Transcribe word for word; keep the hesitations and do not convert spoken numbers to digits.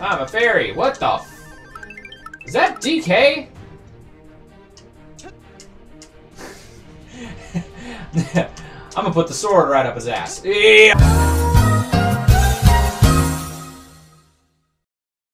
I'm a fairy. What the f... Is that D K? I'm gonna put the sword right up his ass. Yeah.